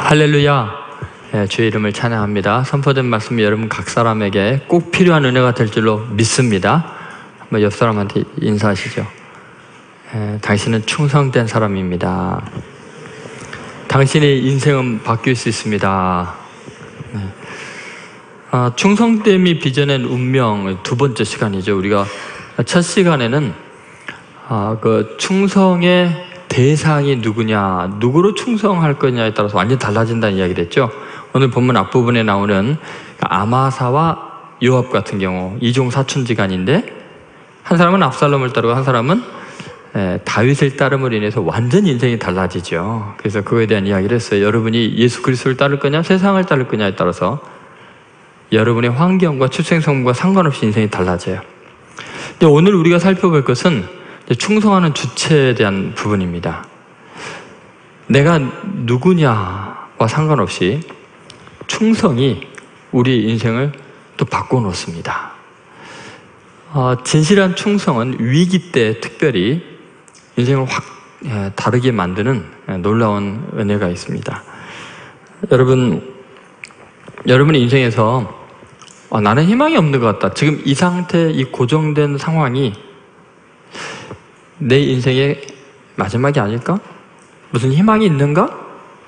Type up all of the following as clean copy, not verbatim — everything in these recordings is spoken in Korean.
할렐루야. 주의 이름을 찬양합니다. 선포된 말씀이 여러분 각 사람에게 꼭 필요한 은혜가 될 줄로 믿습니다. 한번 옆 사람한테 인사하시죠. 당신은 충성된 사람입니다. 당신의 인생은 바뀔 수 있습니다. 충성됨이 빚어낸 운명 두 번째 시간이죠. 우리가 첫 시간에는 그 충성의 대상이 누구냐, 누구로 충성할 거냐에 따라서 완전히 달라진다는 이야기를 했죠. 오늘 본문 앞부분에 나오는 아마사와 요압 같은 경우 이종 사촌지간인데, 한 사람은 압살롬을 따르고 한 사람은 다윗을 따름으로 인해서 완전히 인생이 달라지죠. 그래서 그거에 대한 이야기를 했어요. 여러분이 예수 그리스도를 따를 거냐 세상을 따를 거냐에 따라서 여러분의 환경과 출생성분과 상관없이 인생이 달라져요. 근데 오늘 우리가 살펴볼 것은 충성하는 주체에 대한 부분입니다. 내가 누구냐와 상관없이 충성이 우리 인생을 또 바꿔놓습니다. 진실한 충성은 위기 때 특별히 인생을 확 다르게 만드는 놀라운 은혜가 있습니다. 여러분의 인생에서 나는 희망이 없는 것 같다. 지금 이 상태, 이 고정된 상황이 내 인생의 마지막이 아닐까? 무슨 희망이 있는가?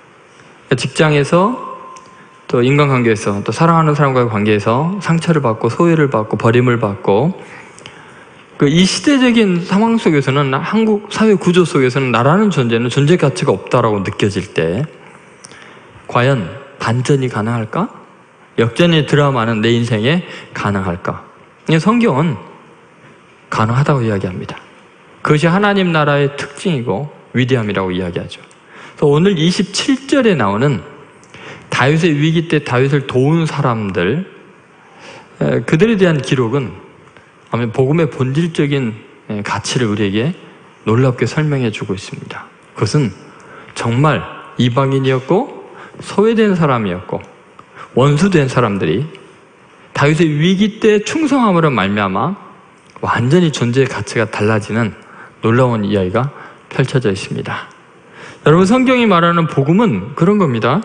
직장에서, 또 인간관계에서, 또 사랑하는 사람과의 관계에서 상처를 받고 소외를 받고 버림을 받고, 이 시대적인 상황 속에서는, 한국 사회 구조 속에서는 나라는 존재는 존재 가치가 없다라고 느껴질 때 과연 반전이 가능할까? 역전의 드라마는 내 인생에 가능할까? 성경은 가능하다고 이야기합니다. 그것이 하나님 나라의 특징이고 위대함이라고 이야기하죠. 그래서 오늘 27절에 나오는 다윗의 위기 때 다윗을 도운 사람들, 그들에 대한 기록은 복음의 본질적인 가치를 우리에게 놀랍게 설명해 주고 있습니다. 그것은 정말 이방인이었고 소외된 사람이었고 원수된 사람들이 다윗의 위기 때 충성함으로 말미암아 완전히 존재의 가치가 달라지는 놀라운 이야기가 펼쳐져 있습니다. 여러분, 성경이 말하는 복음은 그런 겁니다.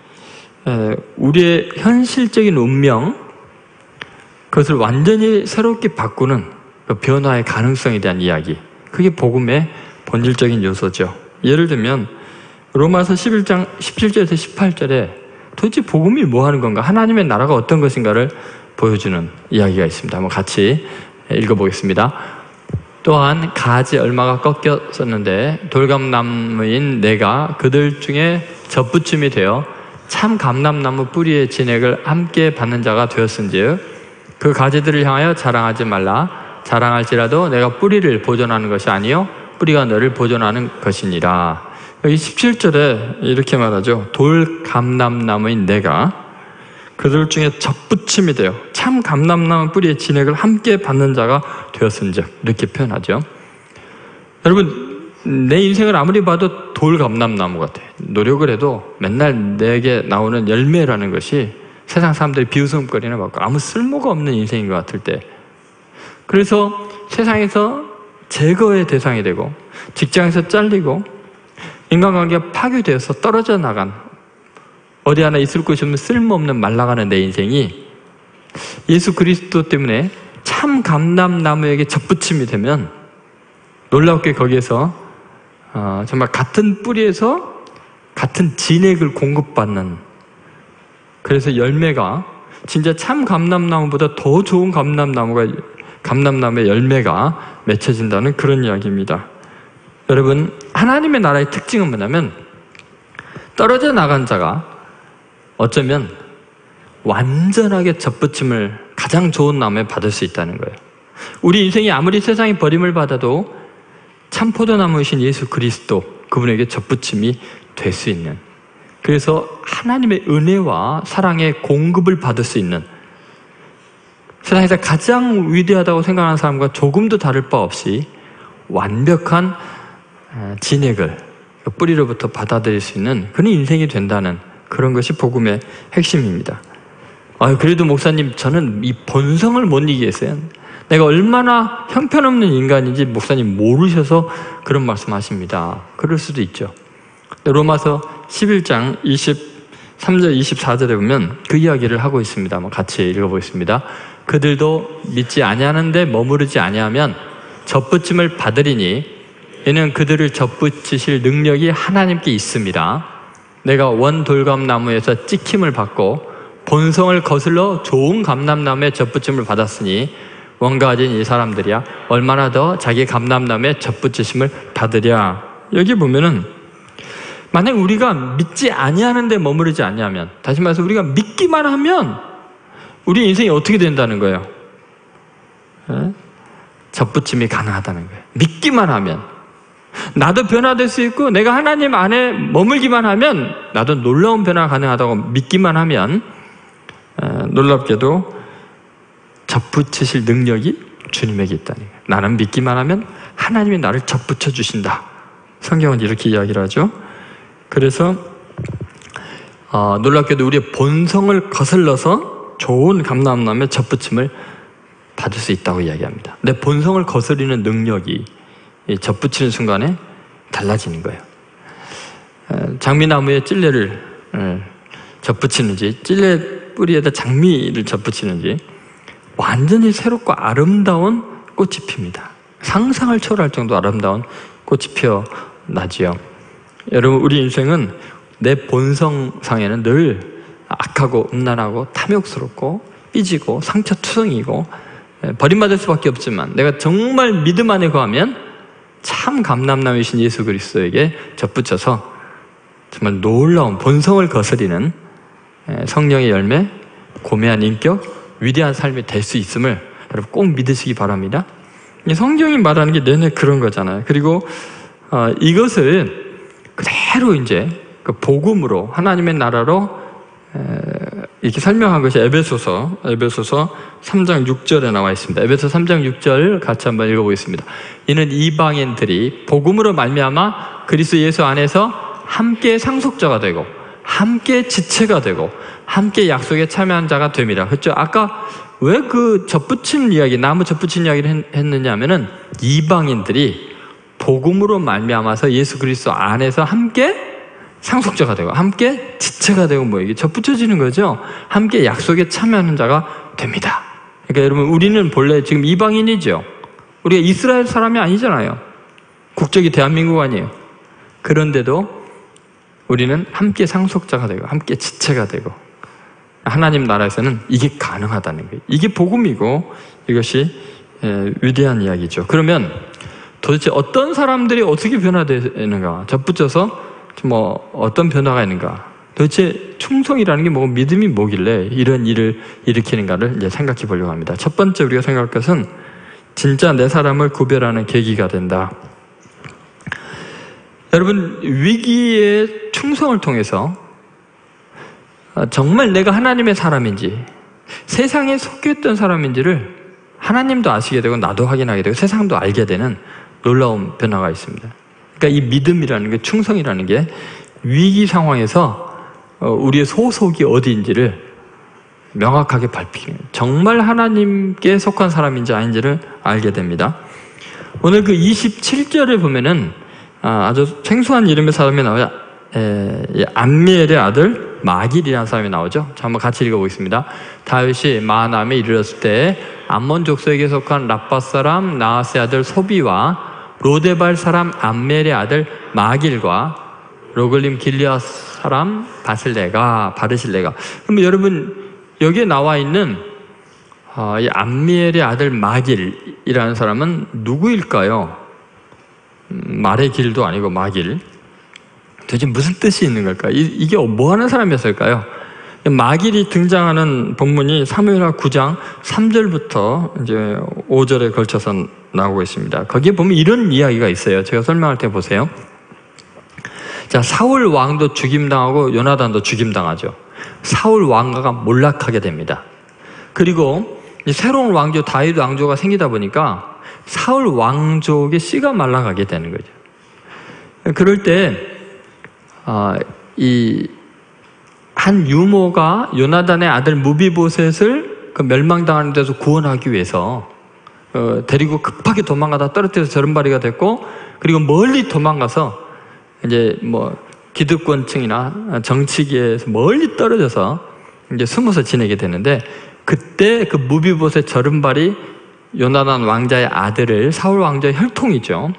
우리의 현실적인 운명, 그것을 완전히 새롭게 바꾸는 그 변화의 가능성에 대한 이야기, 그게 복음의 본질적인 요소죠. 예를 들면 로마서 11장 17절에서 18절에 도대체 복음이 뭐 하는 건가, 하나님의 나라가 어떤 것인가를 보여주는 이야기가 있습니다. 한번 같이 읽어보겠습니다. 또한 가지 얼마가 꺾였었는데 돌감나무인 내가 그들 중에 젖붙임이 되어 참 감람나무 뿌리의 진액을 함께 받는 자가 되었은즉 그 가지들을 향하여 자랑하지 말라. 자랑할지라도 내가 뿌리를 보존하는 것이 아니요 뿌리가 너를 보존하는 것이니라. 여기 17절에 이렇게 말하죠. 돌감람나무인 내가 그들 중에 젖붙임이 되어 참 감람나무 뿌리의 진액을 함께 받는 자가 되었은즉, 이렇게 표현하죠. 여러분, 내 인생을 아무리 봐도 돌감람나무 같아요. 노력을 해도 맨날 내게 나오는 열매라는 것이 세상 사람들이 비웃음거리나 받고 아무 쓸모가 없는 인생인 것 같을 때, 그래서 세상에서 제거의 대상이 되고 직장에서 잘리고 인간관계가 파괴되어서 떨어져 나간, 어디 하나 있을 곳이 없는 쓸모없는 말라가는 내 인생이 예수 그리스도 때문에 참 감람나무에게 젖붙임이 되면 놀랍게 거기에서 정말 같은 뿌리에서 같은 진액을 공급받는, 그래서 열매가 진짜 참 감람나무보다 더 좋은 감람나무의 열매가 맺혀진다는 그런 이야기입니다. 여러분, 하나님의 나라의 특징은 뭐냐면 떨어져 나간 자가 어쩌면 완전하게 젖붙임을 가장 좋은 나무에 받을 수 있다는 거예요. 우리 인생이 아무리 세상에 버림을 받아도 참 포도나무이신 예수 그리스도, 그분에게 젖붙임이 될 수 있는, 그래서 하나님의 은혜와 사랑의 공급을 받을 수 있는, 세상에서 가장 위대하다고 생각하는 사람과 조금도 다를 바 없이 완벽한 진액을 뿌리로부터 받아들일 수 있는 그런 인생이 된다는, 그런 것이 복음의 핵심입니다. 그래도 목사님, 저는 이 본성을 못 이기겠어요. 내가 얼마나 형편없는 인간인지 목사님 모르셔서 그런 말씀하십니다. 그럴 수도 있죠. 로마서 11장 3절 24절에 보면 그 이야기를 하고 있습니다. 한번 같이 읽어보겠습니다. 그들도 믿지 아니하는데 머무르지 아니하면 접붙임을 받으리니 이는 그들을 접붙이실 능력이 하나님께 있습니다. 내가 원 돌감나무에서 찍힘을 받고 본성을 거슬러 좋은 감람나무에 접붙임을 받았으니 원과 가진 이 사람들이야 얼마나 더 자기 감람나무에 접붙이심을 받으랴. 여기 보면은 만약 우리가 믿지 아니하는데 머무르지 아니하면, 다시 말해서 우리가 믿기만 하면 우리 인생이 어떻게 된다는 거예요? 접붙임이 가능하다는 거예요. 믿기만 하면. 나도 변화될 수 있고 내가 하나님 안에 머물기만 하면 나도 놀라운 변화가 가능하다고 믿기만 하면 놀랍게도 접붙이실 능력이 주님에게 있다는 거예요. 나는 믿기만 하면 하나님이 나를 접붙여 주신다. 성경은 이렇게 이야기를 하죠. 그래서 놀랍게도 우리의 본성을 거슬러서 좋은 감람나무에 접붙임을 받을 수 있다고 이야기합니다. 내 본성을 거스리는 능력이 접붙이는 순간에 달라지는 거예요. 장미나무에 찔레를 접붙이는지 찔레 뿌리에다 장미를 접붙이는지 완전히 새롭고 아름다운 꽃이 핍니다. 상상을 초월할 정도 아름다운 꽃이 피어나지요. 여러분, 우리 인생은 내 본성상에는 늘 악하고 음란하고 탐욕스럽고 삐지고 상처투성이고 버림받을 수밖에 없지만 내가 정말 믿음 안에 거하면 참 감람나무이신 예수 그리스도에게 접붙여서 정말 놀라운 본성을 거스리는 성령의 열매, 고매한 인격, 위대한 삶이 될 수 있음을 여러분 꼭 믿으시기 바랍니다. 성경이 말하는 게 내내 그런 거잖아요. 그리고 이것을 그대로 이제 그 복음으로 하나님의 나라로 이렇게 설명한 것이 에베소서 3장 6절에 나와 있습니다. 에베소 3장 6절 같이 한번 읽어보겠습니다. 이는 이방인들이 복음으로 말미암아 그리스도 예수 안에서 함께 상속자가 되고 함께 지체가 되고 함께 약속에 참여한 자가 됩니다. 그렇죠? 아까 왜 그 접붙인 이야기, 나무 접붙인 이야기를 했느냐 하면은 이방인들이 복음으로 말미암아서 예수 그리스도 안에서 함께 상속자가 되고 함께 지체가 되고 뭐 이게 접붙여지는 거죠. 함께 약속에 참여하는 자가 됩니다. 그러니까 여러분, 우리는 본래 지금 이방인이죠. 우리가 이스라엘 사람이 아니잖아요. 국적이 대한민국 아니에요. 그런데도 우리는 함께 상속자가 되고 함께 지체가 되고 하나님 나라에서는 이게 가능하다는 거예요. 이게 복음이고 이것이 위대한 이야기죠. 그러면 도대체 어떤 사람들이 어떻게 변화되는가? 접붙여서 뭐 어떤 변화가 있는가? 도대체 충성이라는 게 뭐고 믿음이 뭐길래 이런 일을 일으키는가를 이제 생각해 보려고 합니다. 첫 번째 우리가 생각할 것은 진짜 내 사람을 구별하는 계기가 된다. 여러분, 위기의 충성을 통해서 정말 내가 하나님의 사람인지 세상에 속했던 사람인지를 하나님도 아시게 되고 나도 확인하게 되고 세상도 알게 되는 놀라운 변화가 있습니다. 그러니까 이 믿음이라는 게, 충성이라는 게 위기 상황에서 우리의 소속이 어디인지를 명확하게 밝히는, 정말 하나님께 속한 사람인지 아닌지를 알게 됩니다. 오늘 그 27절에 보면은 아주 생소한 이름의 사람이 나와요. 암미엘의 아들 마길이라는 사람이 나오죠. 자, 한번 같이 읽어보겠습니다. 다윗이 마하나임에 이르렀을 때 암몬 족속에게 속한 라빠 사람 나하스의 아들 소비와 로데발 사람 암멜의 아들 마길과 로글림 길리앗 사람 바르실레가. 그럼 여러분, 여기에 나와 있는 이 암미엘의 아들 마길이라는 사람은 누구일까요? 말의 길도 아니고 마길. 도대체 무슨 뜻이 있는 걸까요? 이게 뭐 하는 사람이었을까요? 마길이 등장하는 본문이 사무엘하 9장 3절부터 이제 5절에 걸쳐서 나오고 있습니다. 거기에 보면 이런 이야기가 있어요. 제가 설명할 때 보세요. 자, 사울 왕도 죽임당하고 요나단도 죽임당하죠. 사울 왕가가 몰락하게 됩니다. 그리고 새로운 왕조 다윗 왕조가 생기다 보니까 사울 왕족의 씨가 말라가게 되는 거죠. 그럴 때 이 한 유모가 요나단의 아들 무비보셋을 그 멸망당하는 데서 구원하기 위해서 데리고 급하게 도망가다 떨어뜨려서 저른바리가 됐고, 그리고 멀리 도망가서 이제 뭐 기득권층이나 정치계에서 멀리 떨어져서 이제 숨어서 지내게 되는데, 그때 그 무비봇의 저른발이 요나단 왕자의 아들을, 사울 왕자의 혈통이죠.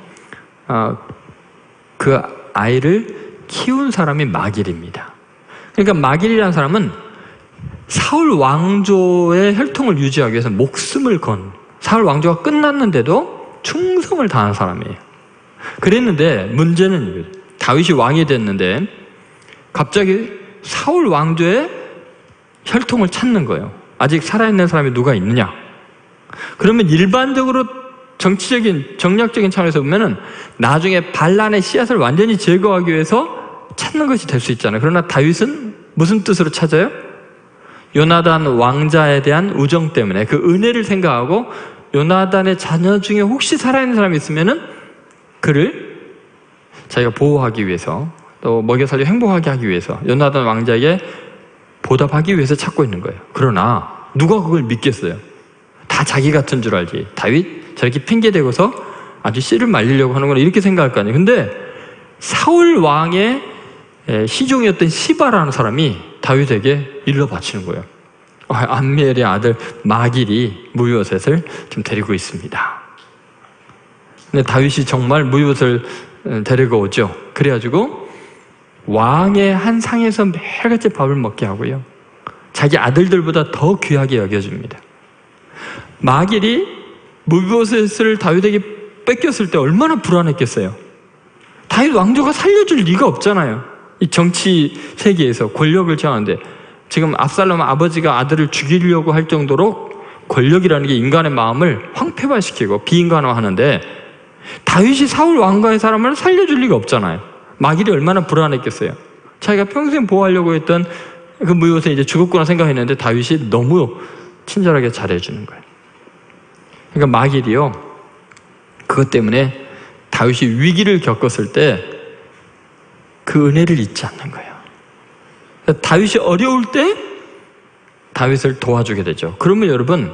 그 아이를 키운 사람이 마길입니다. 그러니까 마길이라는 사람은 사울 왕조의 혈통을 유지하기 위해서 목숨을 건, 사울 왕조가 끝났는데도 충성을 다한 사람이에요. 그랬는데 문제는 다윗이 왕이 됐는데 갑자기 사울 왕조의 혈통을 찾는 거예요. 아직 살아있는 사람이 누가 있느냐? 그러면 일반적으로 정치적인, 정략적인 차원에서 보면은 나중에 반란의 씨앗을 완전히 제거하기 위해서 찾는 것이 될 수 있잖아요. 그러나 다윗은 무슨 뜻으로 찾아요? 요나단 왕자에 대한 우정 때문에, 그 은혜를 생각하고 요나단의 자녀 중에 혹시 살아있는 사람이 있으면은 그를 자기가 보호하기 위해서, 또 먹여 살려 행복하게 하기 위해서, 요나단 왕자에게 보답하기 위해서 찾고 있는 거예요. 그러나 누가 그걸 믿겠어요? 다 자기 같은 줄 알지. 다윗 저렇게 핑계대고서 아주 씨를 말리려고 하는구나, 이렇게 생각할 거 아니에요. 근데 사울 왕의 시종이었던 시바라는 사람이 다윗에게 일러 바치는 거예요. 암미엘의 아들 마길이 무비보셋을 좀 데리고 있습니다. 근데 다윗이 정말 무비보셋을 데리고 오죠. 그래가지고 왕의 한 상에서 매일같이 밥을 먹게 하고요, 자기 아들들보다 더 귀하게 여겨줍니다. 마길이 무비보셋을 다윗에게 뺏겼을 때 얼마나 불안했겠어요. 다윗 왕조가 살려줄 리가 없잖아요. 이 정치 세계에서 권력을 취하는데, 지금 압살롬 아버지가 아들을 죽이려고 할 정도로 권력이라는 게 인간의 마음을 황폐화시키고 비인간화하는데, 다윗이 사울 왕가의 사람을 살려줄 리가 없잖아요. 마길이 얼마나 불안했겠어요. 자기가 평생 보호하려고 했던 그 무비보셋이 이제 죽었구나 생각했는데 다윗이 너무 친절하게 잘해주는 거예요. 그러니까 마길이요, 그것 때문에 다윗이 위기를 겪었을 때 그 은혜를 잊지 않는 거예요. 다윗이 어려울 때 다윗을 도와주게 되죠. 그러면 여러분,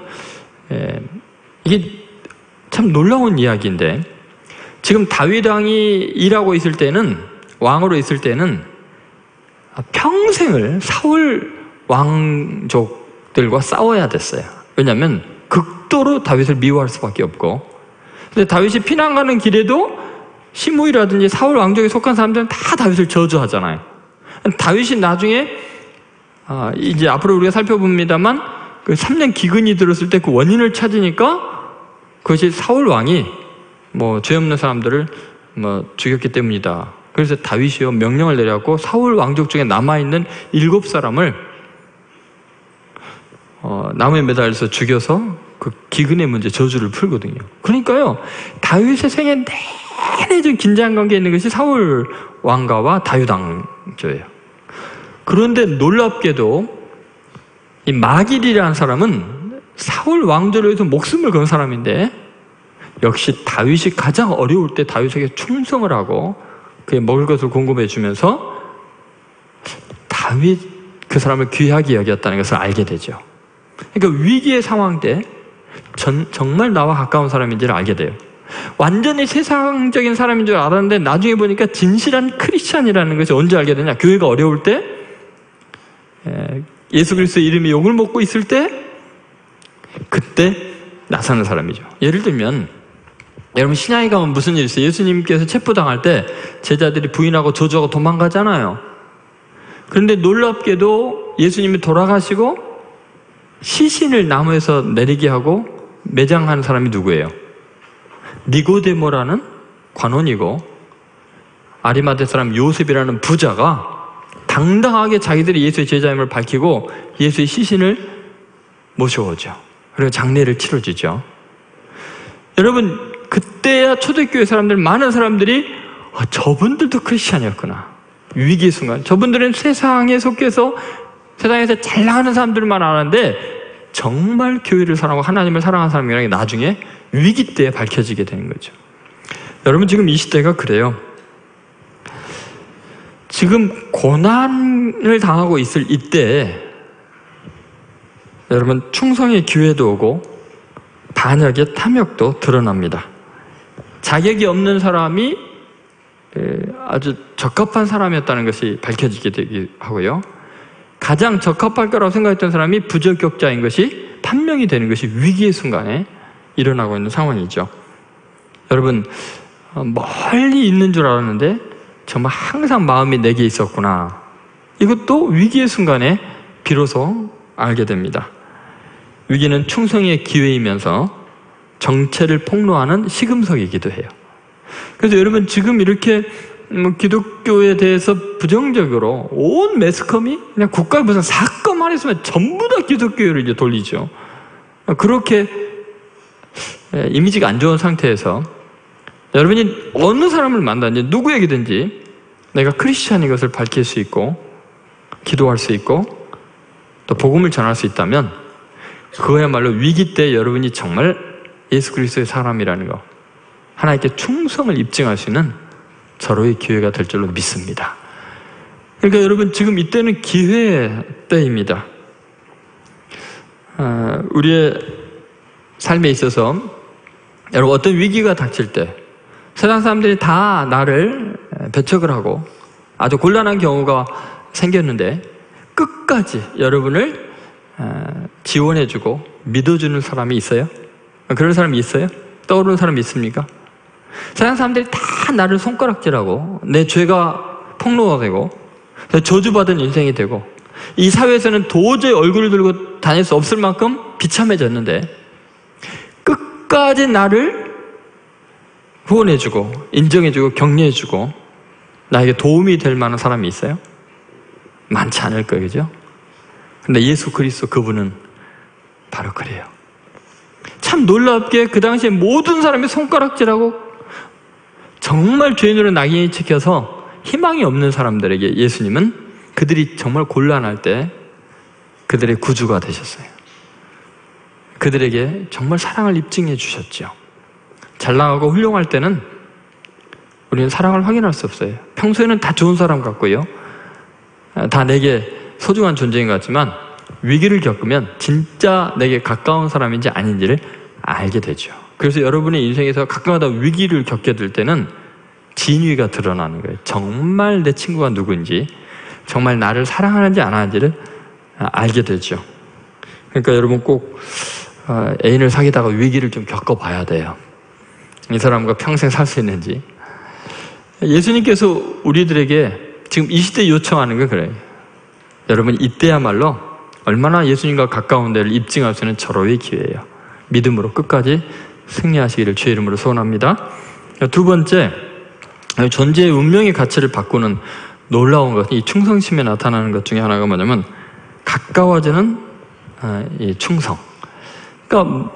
이게 참 놀라운 이야기인데, 지금 다윗 왕이 일하고 있을 때는, 왕으로 있을 때는 평생을 사울 왕족들과 싸워야 됐어요. 왜냐하면 극도로 다윗을 미워할 수밖에 없고, 근데 다윗이 피난 가는 길에도 시므이라든지 사울 왕족에 속한 사람들은 다 다윗을 저주하잖아요. 다윗이 나중에 이제 앞으로 우리가 살펴봅니다만, 그 3년 기근이 들었을 때 그 원인을 찾으니까 그것이 사울 왕이 죄 없는 사람들을 죽였기 때문이다. 그래서 다윗이요, 명령을 내려갖고 사울 왕족 중에 남아있는 7사람을 나무에 매달려서 죽여서 그 기근의 문제, 저주를 풀거든요. 그러니까요, 다윗의 생에 내내 좀 긴장 관계에 있는 것이 사울 왕가와 다윗 왕조예요. 그런데 놀랍게도 이 마길이라는 사람은 사울 왕조를 위해서 목숨을 건 사람인데, 역시 다윗이 가장 어려울 때 다윗에게 충성을 하고 그의 먹을 것을 공급해 주면서 다윗 그 사람을 귀하게 여겼다는 것을 알게 되죠. 그러니까 위기의 상황 때 정말 나와 가까운 사람인지를 알게 돼요. 완전히 세상적인 사람인 줄 알았는데 나중에 보니까 진실한 크리스찬이라는 것이 언제 알게 되냐? 교회가 어려울 때, 예수 그리스도의 이름이 욕을 먹고 있을 때, 그때 나서는 사람이죠. 예를 들면 여러분, 신약에 가면 무슨 일이 있어요? 예수님께서 체포당할 때 제자들이 부인하고 저주하고 도망가잖아요. 그런데 놀랍게도 예수님이 돌아가시고 시신을 나무에서 내리게 하고 매장하는 사람이 누구예요? 니고데모라는 관원이고 아리마대 사람 요셉이라는 부자가 당당하게 자기들이 예수의 제자임을 밝히고 예수의 시신을 모셔오죠. 그리고 장례를 치러주죠. 여러분, 그때야 초대교회 사람들, 많은 사람들이 저분들도 크리스찬이었구나. 위기의 순간, 저분들은 세상에 속해서 세상에서 잘 나가는 사람들만 아는데 정말 교회를 사랑하고 하나님을 사랑하는 사람이라는 게 나중에 위기 때에 밝혀지게 되는 거죠. 여러분, 지금 이 시대가 그래요. 지금 고난을 당하고 있을 이때에 여러분, 충성의 기회도 오고 반역의 탐욕도 드러납니다. 자격이 없는 사람이 아주 적합한 사람이었다는 것이 밝혀지게 되기 하고요. 가장 적합할 거라고 생각했던 사람이 부적격자인 것이 판명이 되는 것이 위기의 순간에 일어나고 있는 상황이죠. 여러분, 멀리 있는 줄 알았는데 정말 항상 마음이 내게 있었구나. 이것도 위기의 순간에 비로소 알게 됩니다. 위기는 충성의 기회이면서 정체를 폭로하는 시금석이기도 해요. 그래서 여러분, 지금 이렇게 기독교에 대해서 부정적으로 온 매스컴이 그냥 국가의 무슨 사건만 있으면 전부 다 기독교를 이제 돌리죠. 그렇게 이미지가 안 좋은 상태에서 여러분이 어느 사람을 만나든지 누구에게든지 내가 크리스찬인 것을 밝힐 수 있고 기도할 수 있고 또 복음을 전할 수 있다면 그거야말로 위기 때 여러분이 정말 예수 그리스도의 사람이라는 거, 하나님께 충성을 입증할 수 있는 절호의 기회가 될 줄로 믿습니다. 그러니까 여러분, 지금 이때는 기회의 때입니다. 우리의 삶에 있어서 여러분, 어떤 위기가 닥칠 때 세상 사람들이 다 나를 배척을 하고 아주 곤란한 경우가 생겼는데 끝까지 여러분을 지원해주고 믿어주는 사람이 있어요? 그런 사람이 있어요? 떠오르는 사람이 있습니까? 세상 사람들이 다 나를 손가락질하고 내 죄가 폭로가 되고 저주받은 인생이 되고 이 사회에서는 도저히 얼굴을 들고 다닐 수 없을 만큼 비참해졌는데 끝까지 나를 후원해주고 인정해주고 격려해주고 나에게 도움이 될 만한 사람이 있어요? 많지 않을 거예요, 그죠? 근데 예수 그리스도 그분은 바로 그래요. 참 놀랍게 그 당시에 모든 사람이 손가락질하고 정말 죄인으로 낙인이 찍혀서 희망이 없는 사람들에게 예수님은 그들이 정말 곤란할 때 그들의 구주가 되셨어요. 그들에게 정말 사랑을 입증해 주셨죠. 잘 나가고 훌륭할 때는 우리는 사랑을 확인할 수 없어요. 평소에는 다 좋은 사람 같고요, 다 내게 소중한 존재인 것 같지만 위기를 겪으면 진짜 내게 가까운 사람인지 아닌지를 알게 되죠. 그래서 여러분의 인생에서 가끔가다 위기를 겪게 될 때는 진위가 드러나는 거예요. 정말 내 친구가 누구인지, 정말 나를 사랑하는지 안 하는지를 알게 되죠. 그러니까 여러분 꼭 애인을 사귀다가 위기를 좀 겪어봐야 돼요. 이 사람과 평생 살 수 있는지. 예수님께서 우리들에게 지금 이 시대에 요청하는 건 그래요. 여러분, 이때야말로 얼마나 예수님과 가까운 데를 입증할 수 있는 절호의 기회예요. 믿음으로 끝까지 승리하시기를 주의 이름으로 소원합니다. 두 번째, 존재의 운명의 가치를 바꾸는 놀라운 것, 이 충성심에 나타나는 것 중에 하나가 뭐냐면 가까워지는 이 충성. 그러니까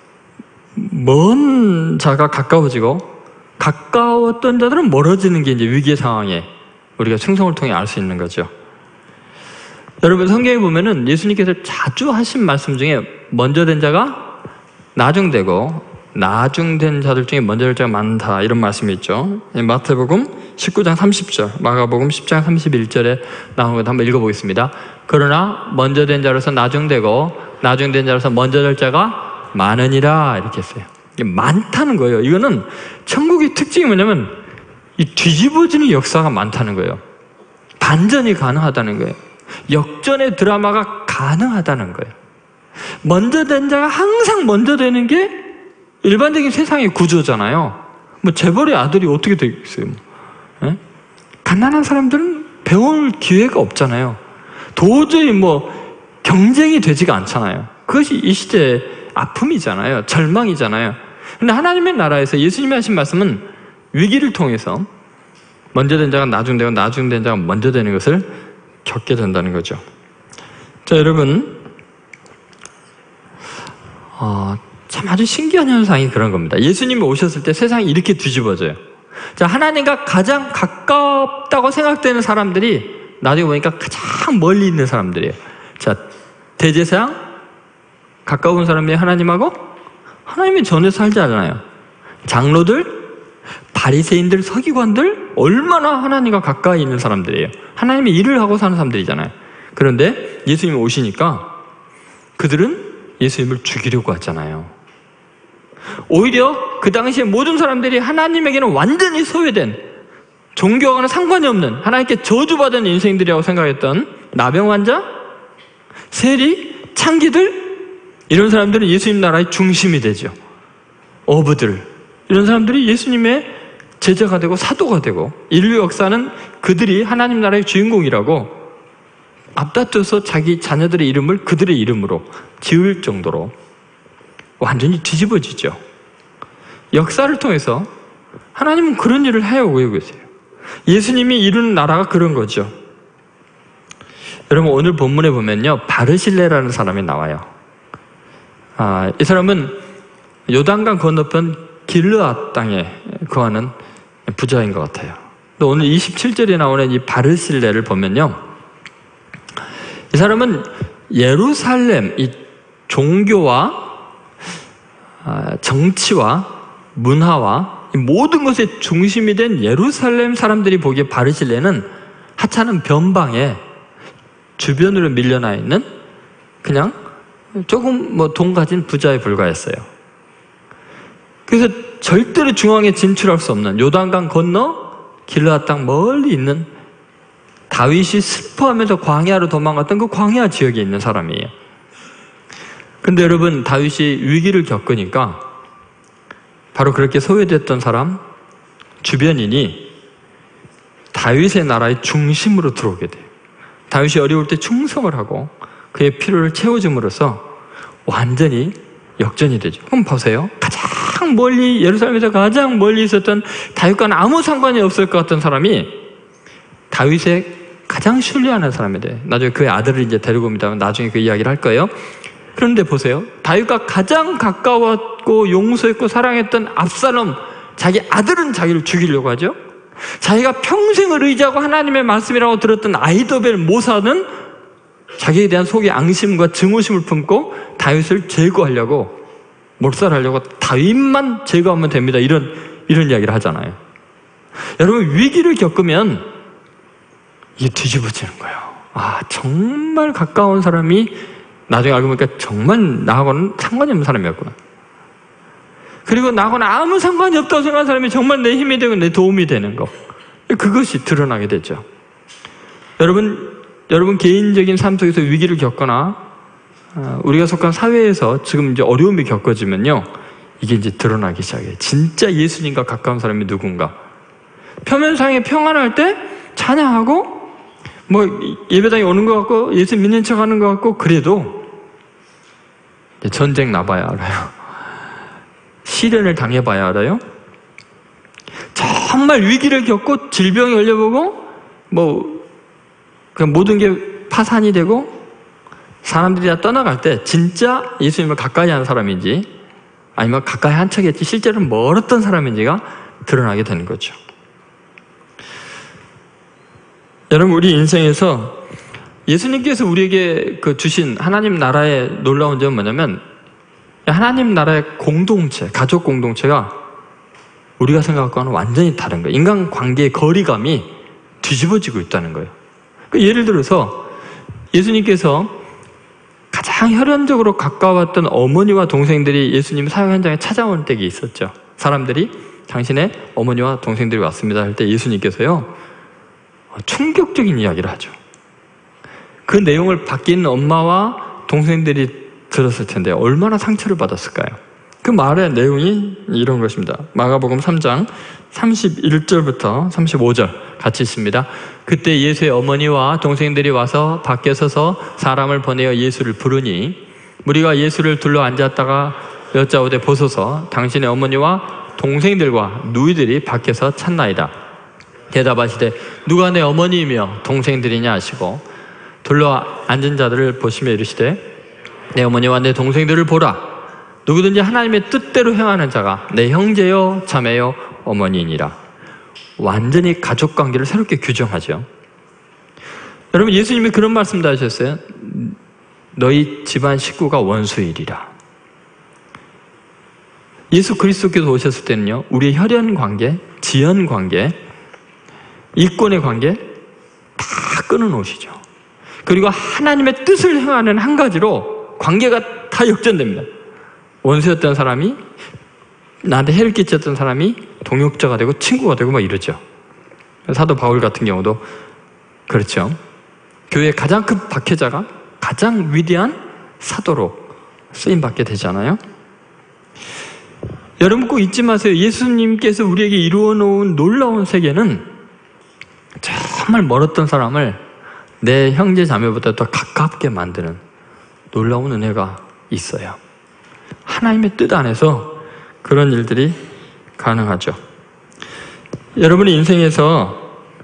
먼 자가 가까워지고 가까웠던 자들은 멀어지는 게 이제 위기의 상황에 우리가 충성을 통해 알 수 있는 거죠. 여러분, 성경에 보면은 예수님께서 자주 하신 말씀 중에 먼저 된 자가 나중되고 나중된 자들 중에 먼저 될 자가 많다, 이런 말씀이 있죠. 마태복음 19장 30절, 마가복음 10장 31절에 나오는 것 한번 읽어보겠습니다. 그러나 먼저 된 자로서 나중되고 나중된 자로서 먼저 될 자가 많으니라, 이렇게 했어요. 많다는 거예요. 이거는 천국의 특징이 뭐냐면 이 뒤집어지는 역사가 많다는 거예요. 반전이 가능하다는 거예요. 역전의 드라마가 가능하다는 거예요. 먼저 된 자가 항상 먼저 되는 게 일반적인 세상의 구조잖아요. 뭐 재벌의 아들이 어떻게 되겠어요? 예? 가난한 사람들은 배울 기회가 없잖아요. 도저히 뭐 경쟁이 되지가 않잖아요. 그것이 이 시대의 아픔이잖아요. 절망이잖아요. 근데 하나님의 나라에서 예수님이 하신 말씀은 위기를 통해서 먼저 된 자가 나중되고 나중된 자가 먼저 되는 것을 겪게 된다는 거죠. 자, 여러분, 참 아주 신기한 현상이 그런 겁니다. 예수님이 오셨을 때 세상이 이렇게 뒤집어져요. 자, 하나님과 가장 가깝다고 생각되는 사람들이 나중에 보니까 가장 멀리 있는 사람들이에요. 자, 대제사장, 가까운 사람이 하나님하고 하나님이 전혀 살지 않아요. 장로들, 바리새인들, 서기관들, 얼마나 하나님과 가까이 있는 사람들이에요. 하나님의 일을 하고 사는 사람들이잖아요. 그런데 예수님이 오시니까 그들은 예수님을 죽이려고 하잖아요. 오히려 그 당시에 모든 사람들이 하나님에게는 완전히 소외된, 종교와는 상관이 없는 하나님께 저주받은 인생들이라고 생각했던 나병 환자, 세리, 창기들, 이런 사람들은 예수님 나라의 중심이 되죠. 어부들, 이런 사람들이 예수님의 제자가 되고 사도가 되고 인류 역사는 그들이 하나님 나라의 주인공이라고 앞다퉈서 자기 자녀들의 이름을 그들의 이름으로 지을 정도로 완전히 뒤집어지죠. 역사를 통해서 하나님은 그런 일을 해오고 계세요. 예수님이 이루는 나라가 그런 거죠. 여러분, 오늘 본문에 보면요, 바르실레라는 사람이 나와요. 이 사람은 요단강 건너편 길르앗 땅에 거하는 부자인 것 같아요. 또 오늘 27절에 나오는 이 바르실레를 보면요, 이 사람은 예루살렘, 이 종교와 정치와 문화와 이 모든 것의 중심이 된 예루살렘 사람들이 보기에 바르실레는 하찮은 변방에 주변으로 밀려나 있는 그냥 조금 돈 가진 부자에 불과했어요. 그래서 절대로 중앙에 진출할 수 없는 요단강 건너 길르앗 땅 멀리 있는 다윗이 슬퍼하면서 광야로 도망갔던 그 광야 지역에 있는 사람이에요. 근데 여러분, 다윗이 위기를 겪으니까 바로 그렇게 소외됐던 사람, 주변인이 다윗의 나라의 중심으로 들어오게 돼요. 다윗이 어려울 때 충성을 하고 그의 필요를 채워줌으로써 완전히 역전이 되죠. 그럼 보세요. 가장 멀리, 예루살렘에서 가장 멀리 있었던 다윗과는 아무 상관이 없을 것 같던 사람이 다윗의 가장 신뢰하는 사람이 돼. 나중에 그의 아들을 이제 데리고 옵니다. 나중에 그 이야기를 할 거예요. 그런데 보세요. 다윗과 가장 가까웠고 용서했고 사랑했던 압살롬, 자기 아들은 자기를 죽이려고 하죠. 자기가 평생을 의지하고 하나님의 말씀이라고 들었던 아히도벨 모사는 자기에 대한 속의 앙심과 증오심을 품고 다윗을 제거하려고, 몰살하려고 다윗만 제거하면 됩니다. 이런 이야기를 하잖아요. 여러분, 위기를 겪으면 이게 뒤집어지는 거예요. 정말 가까운 사람이 나중에 알고 보니까 정말 나하고는 상관이 없는 사람이었구나. 그리고 나하고는 아무 상관이 없다고 생각하는 사람이 정말 내 힘이 되고 내 도움이 되는 거, 그것이 드러나게 되죠. 여러분 개인적인 삶 속에서 위기를 겪거나 우리가 속한 사회에서 지금 이제 어려움이 겪어지면요, 이게 이제 드러나기 시작해요. 진짜 예수님과 가까운 사람이 누군가. 표면상에 평안할 때 찬양하고 예배당에 오는 것 같고 예수 믿는 척 하는 것 같고, 그래도 전쟁 나봐야 알아요. 시련을 당해봐야 알아요. 정말 위기를 겪고 질병에 걸려보고 모든 게 파산이 되고 사람들이 다 떠나갈 때 진짜 예수님을 가까이 하는 사람인지 아니면 가까이 한 척했지 실제로는 멀었던 사람인지가 드러나게 되는 거죠. 여러분, 우리 인생에서 예수님께서 우리에게 주신 하나님 나라의 놀라운 점은 뭐냐면, 하나님 나라의 공동체, 가족 공동체가 우리가 생각하고는 완전히 다른 거예요. 인간관계의 거리감이 뒤집어지고 있다는 거예요. 예를 들어서 예수님께서 가장 혈연적으로 가까웠던 어머니와 동생들이 예수님 사역 현장에 찾아오는 때가 있었죠. 사람들이 당신의 어머니와 동생들이 왔습니다 할 때 예수님께서요, 충격적인 이야기를 하죠. 그 내용을 밖에 있는 엄마와 동생들이 들었을 텐데 얼마나 상처를 받았을까요? 그 말의 내용이 이런 것입니다. 마가복음 3장 31절부터 35절 같이 있습니다. 그때 예수의 어머니와 동생들이 와서 밖에 서서 사람을 보내어 예수를 부르니 무리가 예수를 둘러 앉았다가 여짜오되 보소서 당신의 어머니와 동생들과 누이들이 밖에서 찾나이다. 대답하시되 누가 내 어머니이며 동생들이냐 하시고 둘러 앉은 자들을 보시며 이르시되 내 어머니와 내 동생들을 보라. 누구든지 하나님의 뜻대로 행하는 자가 내 형제요 자매요 어머니이니라. 완전히 가족관계를 새롭게 규정하죠. 여러분, 예수님이 그런 말씀도 하셨어요. 너희 집안 식구가 원수이리라. 예수 그리스도께서 오셨을 때는요, 우리의 혈연관계, 지연관계, 이권의 관계 다 끊어놓으시죠. 그리고 하나님의 뜻을 행하는 한 가지로 관계가 다 역전됩니다. 원수였던 사람이, 나한테 해를 끼쳤던 사람이 동역자가 되고 친구가 되고 막 이러죠. 사도 바울 같은 경우도 그렇죠. 교회의 가장 큰 박해자가 가장 위대한 사도로 쓰임받게 되잖아요. 여러분 꼭 잊지 마세요. 예수님께서 우리에게 이루어 놓은 놀라운 세계는 정말 멀었던 사람을 내 형제 자매보다 더 가깝게 만드는 놀라운 은혜가 있어요. 하나님의 뜻 안에서 그런 일들이 가능하죠. 여러분의 인생에서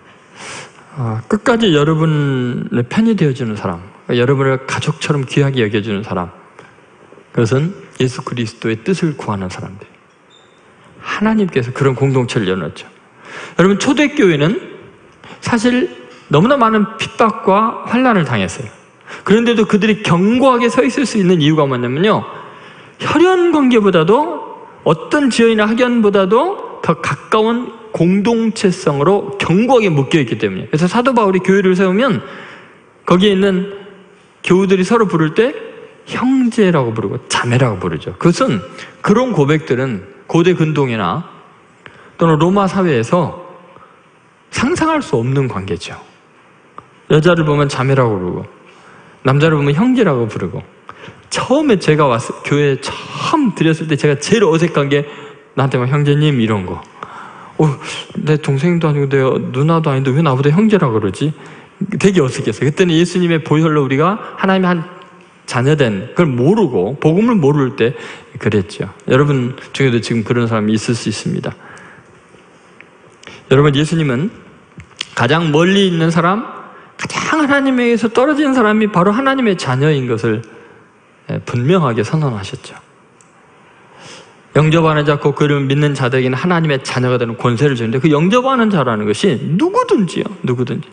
끝까지 여러분의 편이 되어주는 사람, 여러분을 가족처럼 귀하게 여겨주는 사람, 그것은 예수 그리스도의 뜻을 구하는 사람들. 하나님께서 그런 공동체를 열어놨죠. 여러분, 초대교회는 사실 너무나 많은 핍박과 환난을 당했어요. 그런데도 그들이 견고하게 서 있을 수 있는 이유가 뭐냐면요, 혈연 관계보다도 어떤 지연이나 학연보다도 더 가까운 공동체성으로 견고하게 묶여있기 때문이에요. 그래서 사도 바울이 교회를 세우면 거기에 있는 교우들이 서로 부를 때 형제라고 부르고 자매라고 부르죠. 그것은 그런 고백들은 고대 근동이나 또는 로마 사회에서 상상할 수 없는 관계죠. 여자를 보면 자매라고 부르고 남자를 보면 형제라고 부르고, 처음에 제가 교회에 처음 들였을 때 제가 제일 어색한 게 나한테 막 형제님 이런 거. 내 동생도 아니고 내 누나도 아닌데 왜 나보다 형제라고 그러지? 되게 어색했어요. 그때는 예수님의 보혈로 우리가 하나님의 한 자녀된 그걸 모르고 복음을 모를 때 그랬죠. 여러분 중에도 지금 그런 사람이 있을 수 있습니다. 여러분, 예수님은 가장 멀리 있는 사람, 가장 하나님에게서 떨어진 사람이 바로 하나님의 자녀인 것을 분명하게 선언하셨죠. 영접하는 자, 곧 그를 믿는 자들에게는 하나님의 자녀가 되는 권세를 주는데, 그 영접하는 자라는 것이 누구든지요. 누구든지.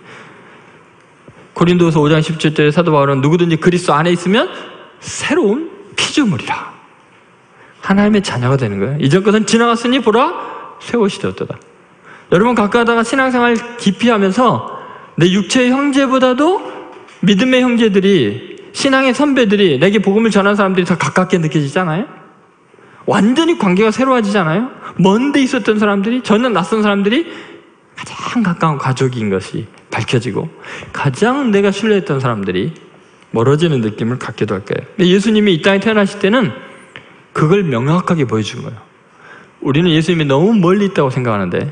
고린도서 5장 17절에 사도 바울은 누구든지 그리스도 안에 있으면 새로운 피조물이라. 하나님의 자녀가 되는 거예요. 이전 것은 지나갔으니 보라 새 옷이 되었도다. 여러분, 가까다가 신앙생활 깊이 하면서 내 육체의 형제보다도 믿음의 형제들이, 신앙의 선배들이, 내게 복음을 전한 사람들이 더 가깝게 느껴지잖아요. 완전히 관계가 새로워지잖아요. 먼데 있었던 사람들이, 전혀 낯선 사람들이 가장 가까운 가족인 것이 밝혀지고, 가장 내가 신뢰했던 사람들이 멀어지는 느낌을 갖기도 할 거예요. 근데 예수님이 이 땅에 태어나실 때는 그걸 명확하게 보여준 거예요. 우리는 예수님이 너무 멀리 있다고 생각하는데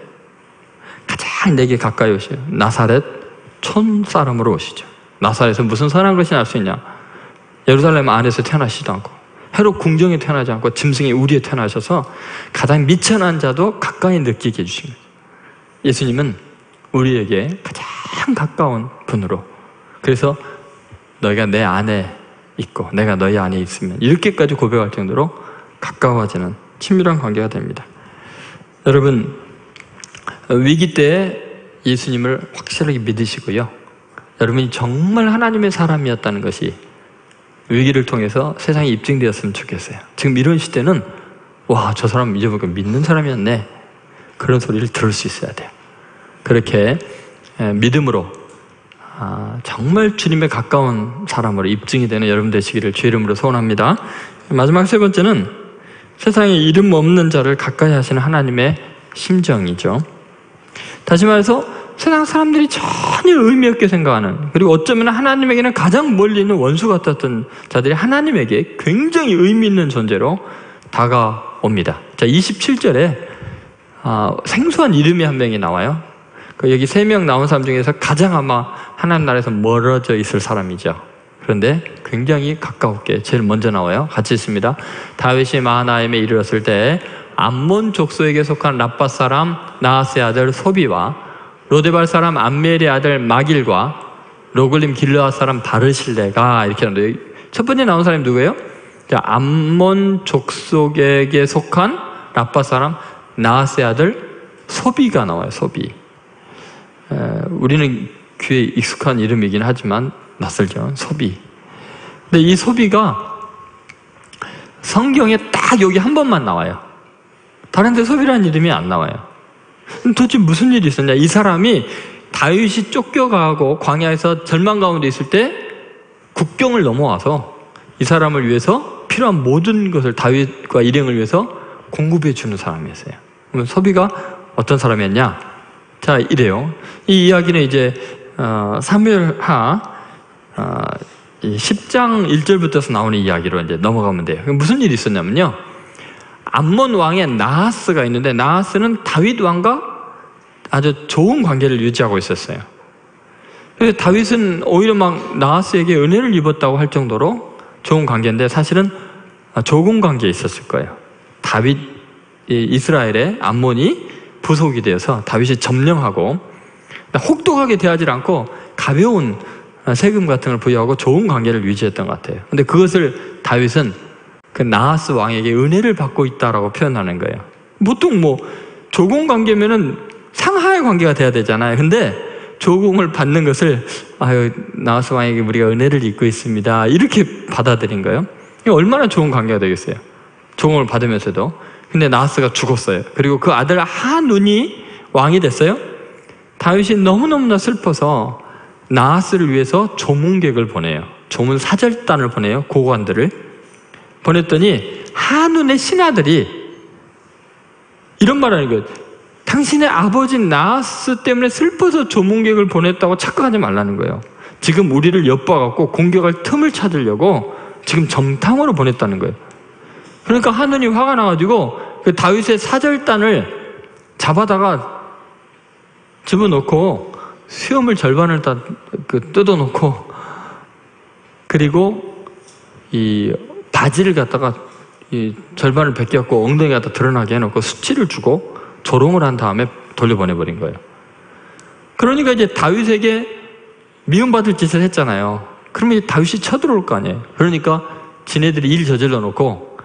가장 내게 가까이 오셔요. 나사렛 촌 사람으로 오시죠. 나사렛에서 무슨 선한 것이 날 수 있냐? 예루살렘 안에서 태어나시지도 않고 헤롯 궁정에 태어나지 않고 짐승의 우리에 태어나셔서 가장 미천한 자도 가까이 느끼게 해주신 거예요. 예수님은 우리에게 가장 가까운 분으로, 그래서 너희가 내 안에 있고 내가 너희 안에 있으면, 이렇게까지 고백할 정도로 가까워지는 친밀한 관계가 됩니다. 여러분, 위기 때 예수님을 확실하게 믿으시고요, 여러분이 정말 하나님의 사람이었다는 것이 위기를 통해서 세상에 입증되었으면 좋겠어요. 지금 이런 시대는 와, 저 사람 이제 보니까 믿는 사람이었네, 그런 소리를 들을 수 있어야 돼요. 그렇게 믿음으로 정말 주님의 가까운 사람으로 입증이 되는 여러분 되시기를 주의 이름으로 소원합니다. 마지막 세 번째는 세상에 이름 없는 자를 가까이 하시는 하나님의 심정이죠. 다시 말해서 세상 사람들이 전혀 의미 없게 생각하는, 그리고 어쩌면 하나님에게는 가장 멀리 있는 원수 같았던 자들이 하나님에게 굉장히 의미 있는 존재로 다가옵니다. 자, 27절에 생소한 이름이 한 명이 나와요. 여기 3명 나온 사람 중에서 가장 아마 하나님 나라에서 멀어져 있을 사람이죠. 그런데 굉장히 가까웠게 제일 먼저 나와요. 같이 있습니다. 다윗이 마하나임에 이르렀을 때 암몬 족속에게 속한 랍밧 사람 나하스의 아들 소비와 로데발 사람 암멜의 아들 마길과 로글림 길르앗 사람 바르실레가, 이렇게 하는데 첫 번째 나온 사람이 누구예요? 자, 암몬 족속에게 속한 랍밧 사람 나하스의 아들 소비가 나와요. 소비. 우리는 귀에 익숙한 이름이긴 하지만 낯설죠. 소비. 근데 이 소비가 성경에 딱 여기 한 번만 나와요. 다른 데 소비라는 이름이 안 나와요. 도대체 무슨 일이 있었냐? 이 사람이 다윗이 쫓겨가고 광야에서 절망 가운데 있을 때 국경을 넘어와서 이 사람을 위해서 필요한 모든 것을 다윗과 일행을 위해서 공급해 주는 사람이었어요. 그러면 소비가 어떤 사람이었냐? 자, 이래요. 이 이야기는 이제 사무엘하 10장 1절부터서 나오는 이야기로 이제 넘어가면 돼요. 무슨 일이 있었냐면요, 암몬 왕의 나하스가 있는데, 나하스는 다윗 왕과 아주 좋은 관계를 유지하고 있었어요. 그래서 다윗은 오히려 막 나하스에게 은혜를 입었다고 할 정도로 좋은 관계인데, 사실은 조공 관계에 있었을 거예요. 다윗, 이스라엘의 암몬이 부속이 되어서 다윗이 점령하고 혹독하게 대하지 않고 가벼운 세금 같은 걸 부여하고 좋은 관계를 유지했던 것 같아요. 근데 그것을 다윗은 그 나하스 왕에게 은혜를 받고 있다라고 표현하는 거예요. 보통 뭐 조공 관계면은 상하의 관계가 돼야 되잖아요. 근데 조공을 받는 것을 나하스 왕에게 우리가 은혜를 입고 있습니다, 이렇게 받아들인 거예요. 얼마나 좋은 관계가 되겠어요, 조공을 받으면서도. 근데 나하스가 죽었어요. 그리고 그 아들 하눈이 왕이 됐어요. 다윗이 너무너무나 슬퍼서 나하스를 위해서 조문객을 보내요. 조문 사절단을 보내요. 고관들을 보냈더니 하눈의 신하들이 이런 말 하는 거예요. 당신의 아버지 나하스 때문에 슬퍼서 조문객을 보냈다고 착각하지 말라는 거예요. 지금 우리를 엿봐갖고 공격할 틈을 찾으려고 지금 정탕으로 보냈다는 거예요. 그러니까 하눈이 화가 나가지고 그 다윗의 사절단을 잡아다가 집어넣고 수염을 절반을 다 뜯어놓고, 그리고 이 바지를 갖다가 이 절반을 벗겨갖고 엉덩이 갖다 드러나게 해놓고 수치를 주고 조롱을 한 다음에 돌려보내버린 거예요. 그러니까 이제 다윗에게 미움받을 짓을 했잖아요. 그러면 이제 다윗이 쳐들어올 거 아니에요. 그러니까 지네들이 일 저질러 놓고